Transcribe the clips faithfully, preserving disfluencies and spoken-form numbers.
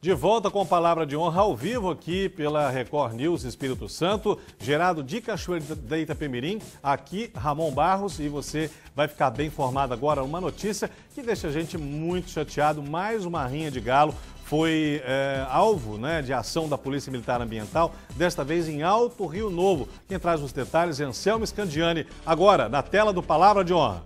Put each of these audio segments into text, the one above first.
De volta com Palavra de Honra ao vivo aqui pela Record News Espírito Santo, gerado de Cachoeiro da Itapemirim, aqui Ramon Barros, e você vai ficar bem informado agora. Uma notícia que deixa a gente muito chateado, mais uma rinha de galo foi é, alvo né, de ação da Polícia Militar Ambiental, desta vez em Alto Rio Novo. Quem traz os detalhes é Anselmo Scandiani, agora na tela do Palavra de Honra.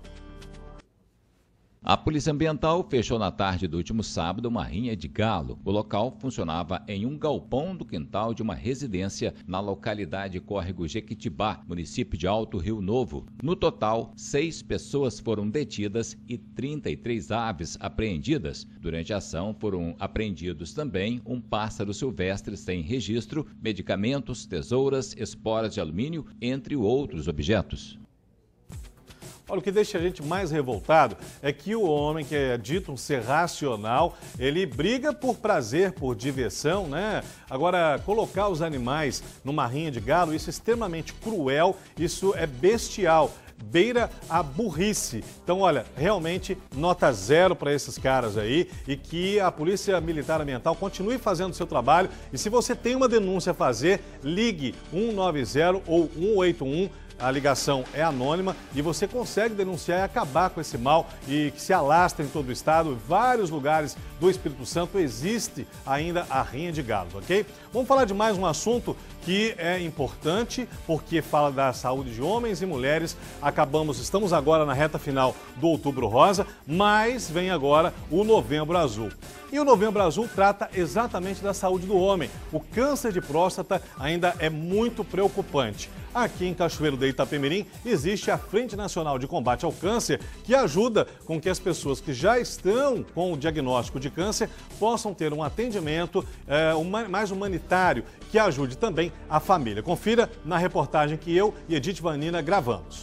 A Polícia Ambiental fechou na tarde do último sábado uma rinha de galo. O local funcionava em um galpão do quintal de uma residência na localidade Córrego Jequitibá, município de Alto Rio Novo. No total, seis pessoas foram detidas e trinta e três aves apreendidas. Durante a ação foram apreendidos também um pássaro silvestre sem registro, medicamentos, tesouras, esporas de alumínio, entre outros objetos. Olha, o que deixa a gente mais revoltado é que o homem, que é dito um ser racional, ele briga por prazer, por diversão, né? Agora, colocar os animais numa rinha de galo, isso é extremamente cruel, isso é bestial, beira a burrice. Então, olha, realmente nota zero para esses caras aí, e que a Polícia Militar Ambiental continue fazendo o seu trabalho. E se você tem uma denúncia a fazer, ligue um nove zero ou um oito um. A ligação é anônima e você consegue denunciar e acabar com esse mal e que se alastra em todo o estado. Em vários lugares do Espírito Santo existe ainda a rinha de galos, ok? Vamos falar de mais um assunto que é importante, porque fala da saúde de homens e mulheres. Acabamos, estamos agora na reta final do Outubro Rosa, mas vem agora o Novembro Azul. E o Novembro Azul trata exatamente da saúde do homem. O câncer de próstata ainda é muito preocupante. Aqui em Cachoeiro da Itapemirim existe a Frente Nacional de Combate ao Câncer, que ajuda com que as pessoas que já estão com o diagnóstico de câncer possam ter um atendimento é, uma, mais humanitário, que ajude também a família. Confira na reportagem que eu e Edith Vanina gravamos.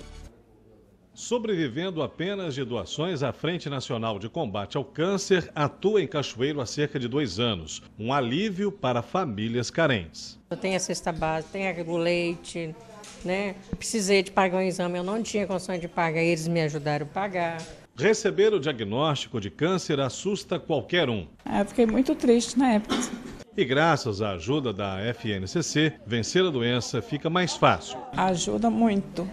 Sobrevivendo apenas de doações, a Frente Nacional de Combate ao Câncer atua em Cachoeiro há cerca de dois anos. Um alívio para famílias carentes. Eu tenho a cesta básica, tenho o leite, né? Precisei de pagar um exame, eu não tinha condições de pagar, eles me ajudaram a pagar. Receber o diagnóstico de câncer assusta qualquer um. Ah, eu fiquei muito triste na época. E graças à ajuda da F N C C, vencer a doença fica mais fácil. Ajuda muito.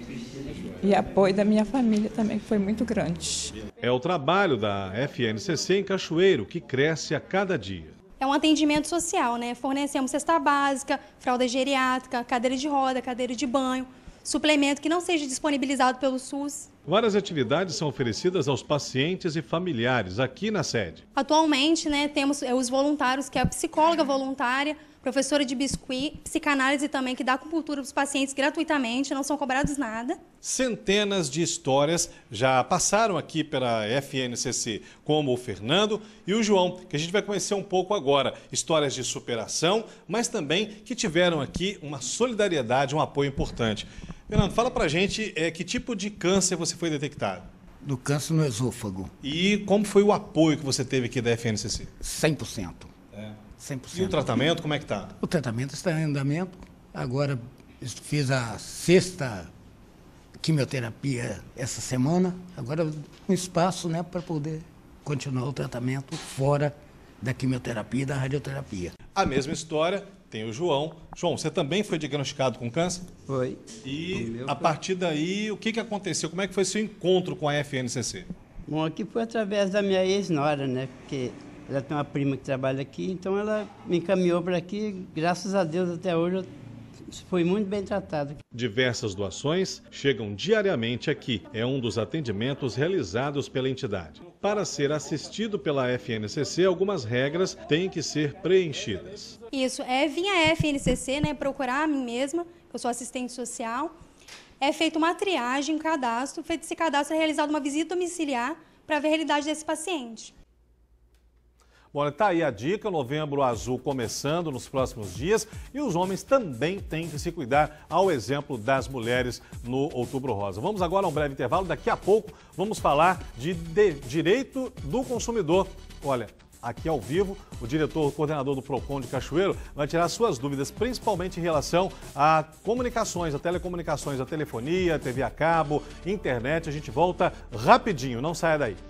E apoio da minha família também, que foi muito grande. É o trabalho da F N C C em Cachoeiro, que cresce a cada dia. É um atendimento social, né? Fornecemos cesta básica, fralda geriátrica, cadeira de roda, cadeira de banho, suplemento que não seja disponibilizado pelo SUS. Várias atividades são oferecidas aos pacientes e familiares aqui na sede. Atualmente, né, temos os voluntários, que é a psicóloga voluntária, professora de biscuit, psicanálise também, que dá acupuntura para os pacientes gratuitamente, não são cobrados nada. Centenas de histórias já passaram aqui pela F N C C, como o Fernando e o João, que a gente vai conhecer um pouco agora. Histórias de superação, mas também que tiveram aqui uma solidariedade, um apoio importante. Fernando, fala pra gente é, que tipo de câncer você foi detectado? Do câncer no esôfago. E como foi o apoio que você teve aqui da F N C C? cem por cento. É. cem por cento. E o tratamento, como é que está? O tratamento está em andamento. Agora fiz a sexta quimioterapia essa semana. Agora um espaço, né, para poder continuar o tratamento fora da quimioterapia e da radioterapia. A mesma história tem o João. João, você também foi diagnosticado com câncer? Foi. E a partir daí, o que, que aconteceu? Como é que foi seu encontro com a F N C C? Bom, aqui foi através da minha ex-nora, né? Porque ela tem uma prima que trabalha aqui, então ela me encaminhou para aqui. Graças a Deus, até hoje, eu fui muito bem tratado. Diversas doações chegam diariamente aqui. É um dos atendimentos realizados pela entidade. Para ser assistido pela F N C C, algumas regras têm que ser preenchidas. Isso, é vir à F N C C, né, procurar a mim mesma, que eu sou assistente social. É feita uma triagem, um cadastro. Feito esse cadastro, é realizada uma visita domiciliar para ver a realidade desse paciente. Bom, está aí a dica, Novembro Azul começando nos próximos dias, e os homens também têm que se cuidar, ao exemplo das mulheres no Outubro Rosa. Vamos agora a um breve intervalo, daqui a pouco vamos falar de, de direito do consumidor. Olha, aqui ao vivo, o diretor, o coordenador do PROCON de Cachoeiro vai tirar suas dúvidas, principalmente em relação a comunicações, a telecomunicações, a telefonia, T V a cabo, internet. A gente volta rapidinho, não saia daí.